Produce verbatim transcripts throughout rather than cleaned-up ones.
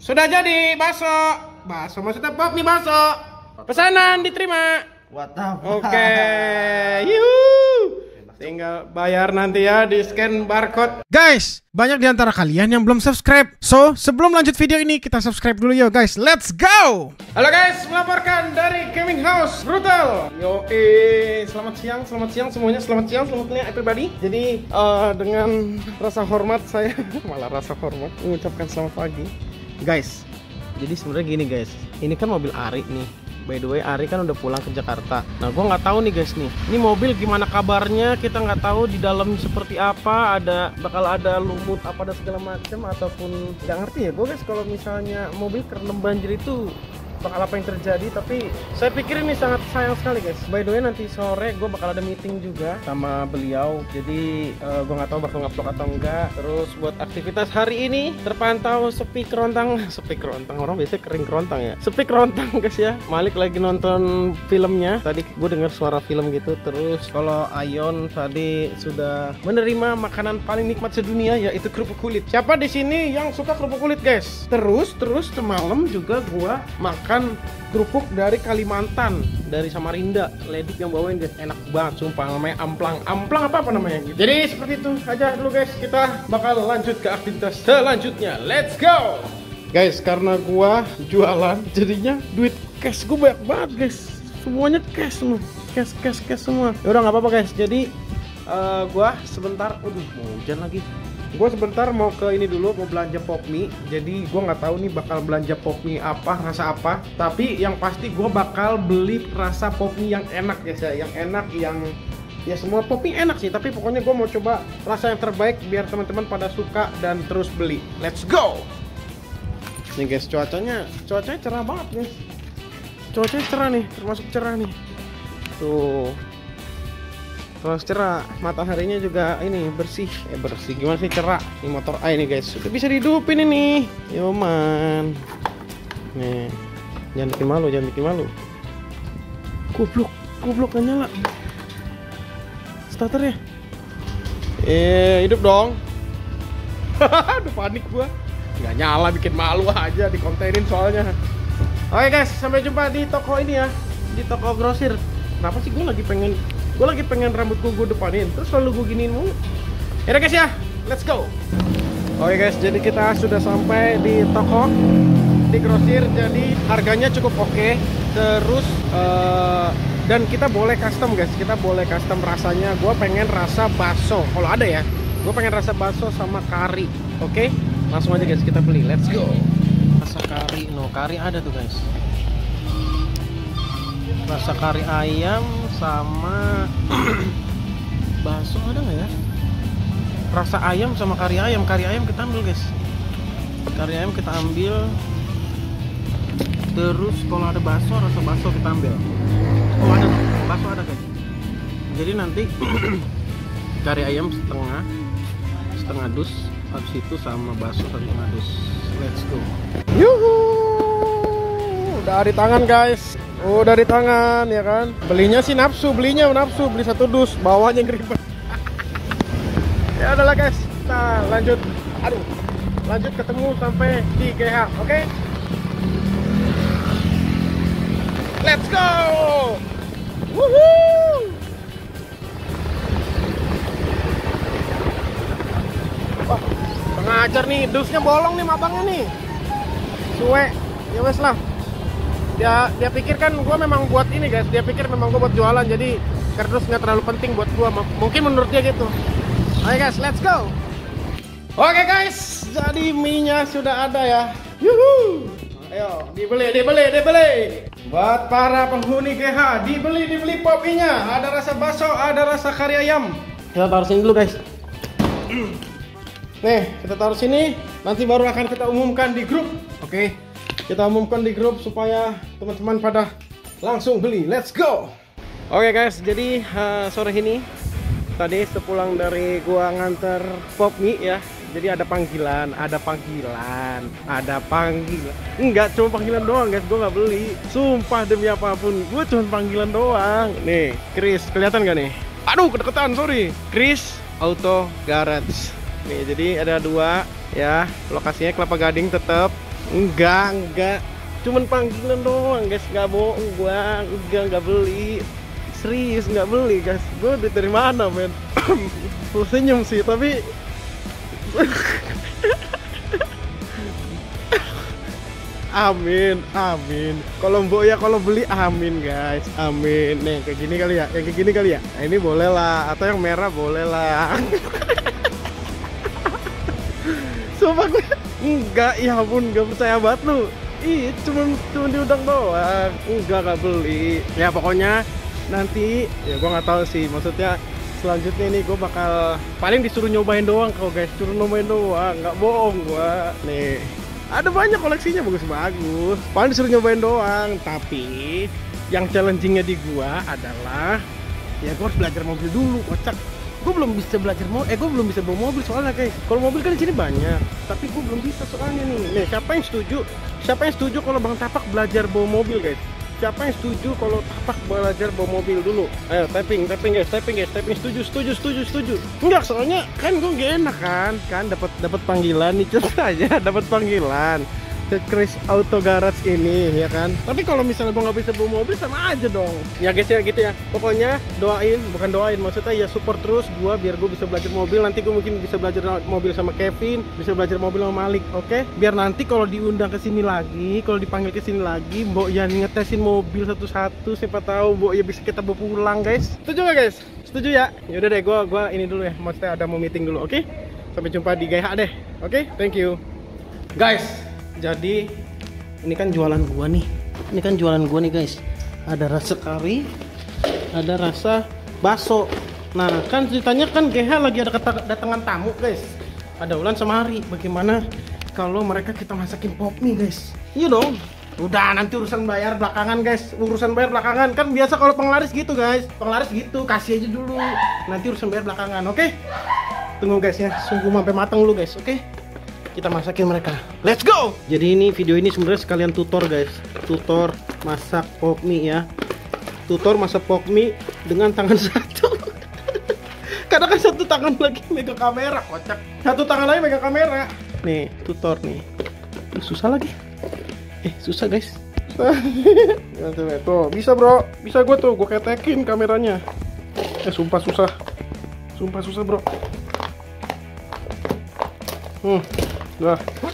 Sudah jadi bakso. Bakso maksudnya pop mie bakso. Pesanan diterima. What the fuck? Oke. Yuhu. Tinggal bayar nanti ya di scan barcode. Guys, banyak di antara kalian yang belum subscribe. So, sebelum lanjut video ini kita subscribe dulu yuk guys. Let's go. Halo guys, melaporkan dari Gaming House Brutal. Yo, eh, selamat siang, selamat siang semuanya, selamat siang, selamat siang everybody. Jadi uh, dengan rasa hormat saya malah rasa hormat mengucapkan selamat pagi, guys. Jadi sebenarnya gini guys, ini kan mobil Ari nih. By the way, Ari kan udah pulang ke Jakarta. Nah, gua nggak tahu nih guys nih. Ini mobil gimana kabarnya? Kita nggak tahu di dalam seperti apa. Ada bakal ada lumut apa ada segala macam ataupun nggak ngerti ya. Gue guys kalau misalnya mobil kerendam banjir itu bakal apa yang terjadi, tapi saya pikir ini sangat sayang sekali guys. By the way, nanti sore gue bakal ada meeting juga sama beliau, jadi uh, gue nggak tahu bakal ngupload atau enggak. Terus buat aktivitas hari ini terpantau sepi kerontang. Sepi kerontang, orang biasanya kering kerontang ya. Sepi kerontang guys ya. Malik lagi nonton filmnya, tadi gue dengar suara film gitu. Terus kalau Ayon tadi sudah menerima makanan paling nikmat sedunia, yaitu kerupuk kulit. Siapa di sini yang suka kerupuk kulit guys? Terus terus semalam juga gue makan kan kerupuk dari Kalimantan, dari Samarinda. Ledik yang bawain guys, enak banget sumpah. Namanya amplang, amplang apa apa namanya gitu. Jadi seperti itu aja dulu guys, kita bakal lanjut ke aktivitas selanjutnya. Let's go guys. Karena gua jualan jadinya duit cash gue banyak banget guys, semuanya cash semua, cash cash cash semua. Ya udah nggak apa-apa guys. Jadi uh, gua sebentar, aduh mau hujan lagi. Gue sebentar mau ke ini dulu, mau belanja pop mie. Jadi gue nggak tahu nih bakal belanja pop mie apa, rasa apa. Tapi yang pasti gue bakal beli rasa pop mie yang enak ya saya, yang enak, yang ya semua pop mie enak sih. Tapi pokoknya gue mau coba rasa yang terbaik biar teman-teman pada suka dan terus beli. Let's go. Nih guys, cuacanya, cuacanya cerah banget guys. Cuacanya cerah nih, termasuk cerah nih. Tuh. Terus cerah, mataharinya juga ini bersih, eh bersih gimana sih, cerah. Ini motor A ini guys, sudah bisa dihidupin ini. Yo man, nih, jangan bikin malu, jangan bikin malu. Goblok, goblok gak nyala starternya. Eh, hidup dong. Aduh panik gua, nggak nyala, bikin malu aja, dikontenin soalnya. Oke guys, sampai jumpa di toko ini ya, di toko grosir. Kenapa sih gue lagi pengen Gue lagi pengen rambut gue gue depanin, terus selalu gue giniin mulu. Yaudah guys ya, let's go. Oke guys, jadi kita sudah sampai di toko, di grosir. Jadi harganya cukup oke. Terus uh, dan kita boleh custom guys, kita boleh custom rasanya. Gue pengen rasa bakso, kalau ada ya. Gue pengen rasa bakso sama kari. Oke, langsung aja guys kita beli, let's go. Rasa kari, no kari ada tuh guys. Rasa kari ayam sama bakso ada nggak ya? Rasa ayam sama kari ayam, kari ayam kita ambil guys. Kari ayam kita ambil. Terus kalau ada bakso, rasa bakso kita ambil. Oh ada, bakso ada guys. Jadi nanti kari ayam setengah, setengah dus. Habis itu sama bakso setengah dus. Let's go. Yuhu, udah di tangan guys. Oh dari tangan ya kan. Belinya sih nafsu, belinya nafsu, beli satu dus, bawahnya ngeribet. Ya udahlah guys, kita lanjut. Aduh, lanjut ketemu sampai di G H, oke? Okay? Let's go. Woohoo. Wah, pengajar nih, dusnya bolong nih mabangnya nih. Suwe, ya wes lah. Dia, dia pikir kan gue memang buat ini guys, dia pikir memang gue buat jualan, jadi kardus nggak terlalu penting buat gue, mungkin menurut dia gitu. Oke guys, let's go. Oke guys, jadi mie nya sudah ada ya. Yuhu. Ayo dibeli, dibeli, dibeli. Buat para penghuni G H, dibeli, dibeli pop mie nya. Ada rasa bakso, ada rasa kari ayam. Kita taruh sini dulu guys. Nih, kita taruh sini, nanti baru akan kita umumkan di grup. Oke. Kita umumkan di grup supaya teman-teman pada langsung beli. Let's go. Oke okay guys, jadi uh, sore ini tadi sepulang dari gua nganter pop mie ya. Jadi ada panggilan, ada panggilan, ada panggilan. Enggak cuma panggilan doang guys, gua nggak beli. Sumpah demi apapun, gua cuma panggilan doang. Nih, Chris, kelihatan gak nih? Aduh, kedeketan, sorry. Chris Auto Garage. Nih, jadi ada dua ya. Lokasinya Kelapa Gading tetap. Enggak, enggak. Cuman panggilan doang guys, nggak bohong gua. Enggak, nggak beli. Serius nggak beli guys. Gua duit dari mana men? Lu senyum sih tapi amin, amin. Kalau mbok ya kalau beli amin guys, amin. Nih kayak gini kali ya, yang kayak gini kali ya. Nah, ini boleh lah, atau yang merah boleh lah. Sumpah gue enggak, ya ampun, gak percaya banget lu. Ih, cuman cuman diundang doang, enggak gak beli. Ya pokoknya nanti ya gue nggak tahu sih, maksudnya selanjutnya ini gue bakal paling disuruh nyobain doang kok guys, suruh nyobain doang, nggak bohong gua. Nih ada banyak koleksinya bagus-bagus, paling disuruh nyobain doang. Tapi yang challengingnya di gua adalah ya gua harus belajar mobil dulu, kocak. Gue belum bisa belajar mau, eh gue belum bisa bawa mobil soalnya guys. Kalau mobil kan di sini banyak, tapi gue belum bisa soalnya nih. Nih siapa yang setuju? Siapa yang setuju kalau Bang Tapak belajar bawa mobil guys? Siapa yang setuju kalau Tapak belajar bawa mobil dulu? Ayo typing, typing guys, typing guys, typing setuju, setuju, setuju, setuju. Enggak, soalnya kan gue gak enak kan, kan dapat dapat panggilan nih cerita aja, dapat panggilan ke Chris Auto Garage ini ya kan. Tapi kalau misalnya gue nggak bisa bawa mobil sama aja dong. Ya guys ya gitu ya. Pokoknya doain, bukan doain, maksudnya ya support terus gue biar gue bisa belajar mobil. Nanti gue mungkin bisa belajar mobil sama Kevin, bisa belajar mobil sama Malik, oke? Okay? Biar nanti kalau diundang ke sini lagi, kalau dipanggil ke sini lagi, Mbok ya ngetesin mobil satu-satu, siapa tahu Mbok ya bisa kita bawa pulang guys. Setuju gak guys? Setuju ya? Yaudah deh, gue gue ini dulu ya, maksudnya ada mau meeting dulu, oke? Okay? Sampai jumpa di G H deh, oke? Okay? Thank you guys. Jadi ini kan jualan gua nih. Ini kan jualan gua nih guys. Ada rasa kari, ada rasa bakso. Nah, kan ceritanya kan G H lagi ada kedatangan tamu guys. Ada Ulan sama Hari. Bagaimana kalau mereka kita masakin pop mie guys? Iya dong. Udah nanti urusan bayar belakangan guys. Urusan bayar belakangan. Kan biasa kalau penglaris gitu guys. Penglaris gitu, kasih aja dulu. Nanti urusan bayar belakangan, oke? Okay? Tunggu guys ya. Sungguh sampai matang dulu guys, oke? Okay? Kita masakin mereka. Let's go. Jadi ini video ini sebenarnya sekalian tutor guys. Tutor masak pop mie ya. Tutor masak pop mie dengan tangan satu. Karena kan satu tangan lagi megang kamera, kocak. Satu tangan lagi megang kamera. Nih, tutor nih. Susah lagi. Eh, susah guys. Tuh, bisa bro. Bisa gue tuh, gue ketekin kameranya. Eh, sumpah susah. Sumpah susah bro. Hmm. Lah,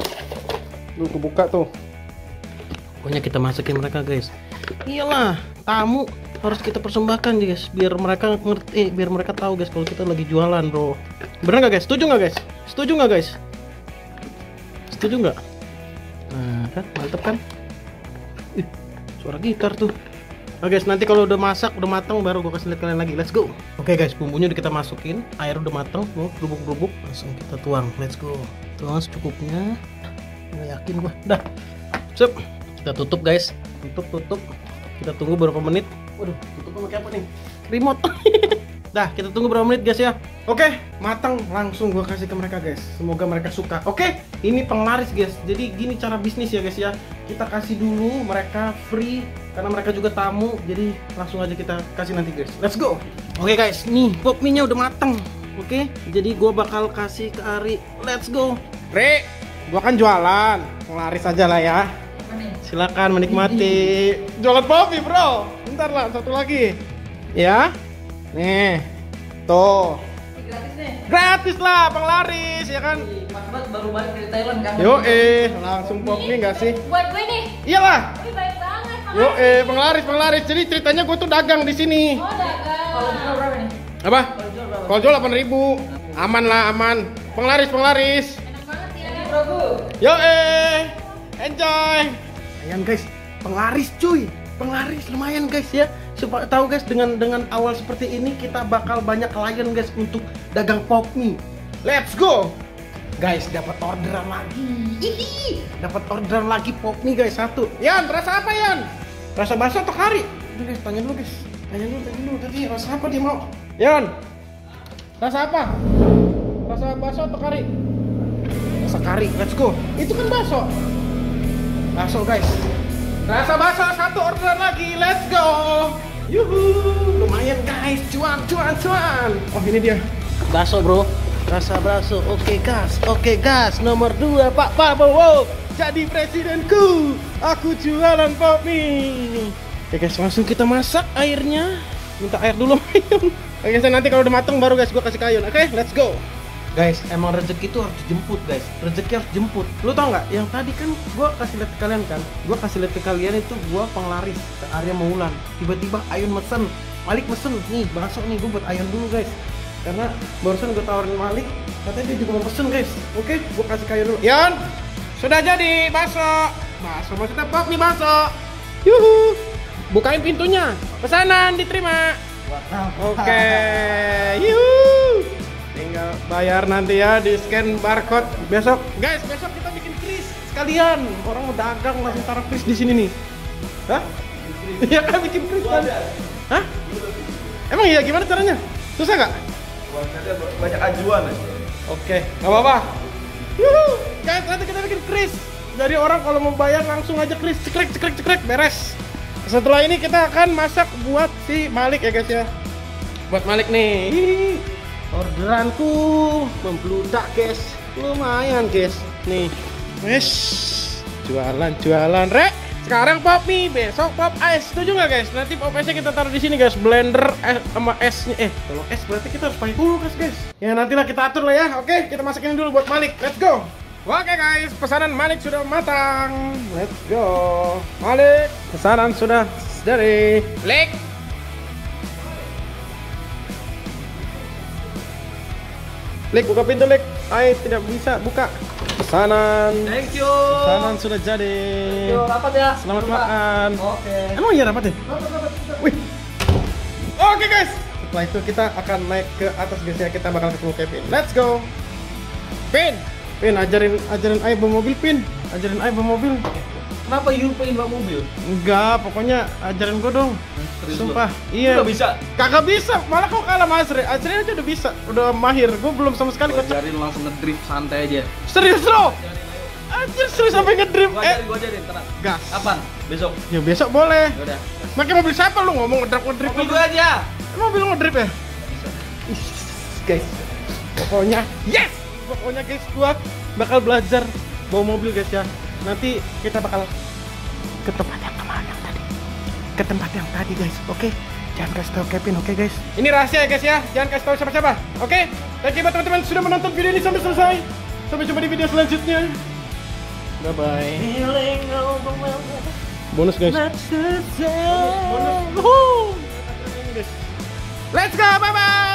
lu kebuka tuh. Pokoknya kita masakin mereka guys. Iyalah, tamu harus kita persembahkan guys, biar mereka ngerti, eh, biar mereka tahu guys kalau kita lagi jualan bro. Bener nggak guys? Setuju nggak guys? Setuju nggak guys? Setuju nggak? Nah kan, mantep kan? Ih, suara gitar tuh. Oke guys, nanti kalau udah masak, udah matang baru gue kasih lihat kalian lagi. Let's go. Oke guys, bumbunya udah kita masukin, air udah matang, mau berubuk-berubuk, langsung kita tuang. Let's go. Tuang secukupnya. Nggak yakin gua. Dah. Sip. Kita tutup guys. Tutup, tutup. Kita tunggu berapa menit. Waduh, tutup pakai apa nih? Remote. Dah, kita tunggu berapa menit guys ya. Oke, matang langsung gua kasih ke mereka guys. Semoga mereka suka. Oke, ini penglaris guys. Jadi gini cara bisnis ya guys ya. Kita kasih dulu mereka free karena mereka juga tamu. Jadi langsung aja kita kasih nanti guys. Let's go. Oke guys, nih pop mie-nya udah matang. Oke, jadi gua bakal kasih ke Ari. Let's go. Re, gua kan jualan. Penglaris aja lah ya. Silakan menikmati. Jualan pop mie bro. Bentar lah, satu lagi. Ya. Nih, tuh. Gratis nih. Gratis lah, penglaris ya kan. Mas Bat baru balik dari Thailand kan. Yo eh, langsung pop mie nggak sih? Buat gue nih. Iyalah. Wih, baik banget. Yo eh, penglaris penglaris. Jadi ceritanya gue tuh dagang di sini. Oh, dagang. Kalau jual berapa nih? Apa? Kalau jual berapa? Kalau jual delapan ribu. Aman lah, aman. Penglaris penglaris. Enak banget ya. Ini bro bu. Yo eh, enjoy. Lumayan guys, penglaris cuy. Penglaris lumayan guys ya. Supaya tahu guys, dengan dengan awal seperti ini kita bakal banyak klien guys untuk dagang pop mie. Let's go. Guys, dapat orderan lagi. Hihi. Dapat orderan lagi pop mie guys satu. Yan, rasa apa Yan? Rasa bakso atau kari? Udah guys, tanya dulu guys. Tanya dulu, tanya dulu tadi rasa apa dia mau? Yan. Rasa apa? Rasa bakso atau kari? Rasa kari. Let's go. Itu kan bakso. Bakso guys. Rasa bakso satu orderan lagi. Let's go. Yuhu, lumayan guys, cuan, cuan, cuan. Oh ini dia, bakso bro, rasa bakso. Oke gas, oke gas, nomor dua Pak Prabowo. jadi presidenku. Aku jualan pop mie. Oke guys, langsung kita masak airnya. Minta air dulu ayam. Oke guys, nanti kalau udah matang baru guys gua kasih kayun. Oke, let's go. Guys, emang rezeki itu harus dijemput guys. Rezeki harus jemput. Lu tau nggak? Yang tadi kan gua kasih lihat ke kalian kan. Gua kasih lihat ke kalian itu gua penglaris ke area Maulan. Tiba-tiba Ayun mesen. Malik mesen nih bakso nih, gua buat Ayun dulu guys. Karena barusan gua tawarin Malik, katanya dia juga mau pesen guys. Oke, gua kasih kayu dulu. Yon, sudah jadi bakso. Bakso maksudnya pop nih bakso. Yuhu. Bukain pintunya. Pesanan diterima. Oke. Yuhu. Tinggal bayar nanti ya, di scan barcode besok. Guys, besok kita bikin kris sekalian. Orang mau dagang langsung taruh kris di sini nih. Hah? Iya kan bikin kris kan? Hah? Emang iya gimana caranya? Susah nggak? Banyak ajuan aja. Oke, nggak apa-apa. Yuhu, guys, nanti kita bikin kris. Jadi orang kalau mau bayar langsung aja kris, cekrek cekrek cekrek beres. Setelah ini kita akan masak buat si Malik ya guys ya. Buat Malik nih. Hihi. Orderanku membludak guys, lumayan guys. Nih, wes jualan jualan rek. Sekarang pop mie, besok pop ice. Setuju nggak guys? Nanti pop ice nya kita taruh di sini guys. Blender es sama esnya. Eh, kalau es berarti kita harus pakai kulkas guys. Ya nantilah kita atur lah ya. Oke, kita masukin dulu buat Malik. Let's go. Oke guys, pesanan Malik sudah matang. Let's go. Malik, pesanan sudah dari Lik. Lik, buka pintu Lik. Ay, tidak bisa buka. Pesanan. Thank you. Pesanan sudah jadi. Yo, rapat ya. Selamat makan. Oke. Emang iya rapat ya? Wih. Oke guys. Setelah itu kita akan naik ke atas guys ya. Kita bakal ketemu Kevin. Let's go. Pin. Pin, ajarin ajarin Ay bawa mobil Pin. Ajarin Ay bawa mobil. Kenapa you pengen bawa mobil? Enggak, pokoknya ajarin gua dong. Serius Sumpah. lo? Iya. Lu gak bisa. Kagak bisa. Malah kau kalah sama Asri. Asri aja udah bisa. Udah mahir. Gua belum sama sekali Gua kocak. ajarin langsung ngedrift santai aja. Serius lo? Anjir, serius sampai ngedrift. Gua Eh, ajarin, gua ajarin, tenang. gas. Kapan? Besok. Ya besok boleh. Yaudah. Pakai mobil siapa lu ngomong ngedrift ngedrift? Mobil gua aja. Emang mobil lu ngedrift ya? Bisa. Ih, guys. Pokoknya yes. Pokoknya guys gua bakal belajar bawa mobil guys ya. Nanti kita bakal ke tempat yang kemana yang tadi? Ke tempat yang tadi guys. Oke. Jangan kasih tahu Kevin, oke guys? Ini rahasia ya guys ya. Jangan kasih tahu siapa-siapa. Oke? Thank you buat teman-teman sudah menonton video ini sampai selesai. Sampai jumpa di video selanjutnya. Bye bye. Bonus guys. Bonus. Bonus. Let's go. Bye bye.